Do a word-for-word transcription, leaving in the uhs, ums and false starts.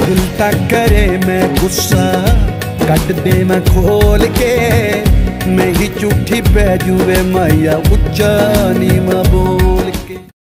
दिल तक करे मैं गुस्सा कट दे मैं खोल के, मैं ही झूठी पै जुए माया उच्चा नीवा बोल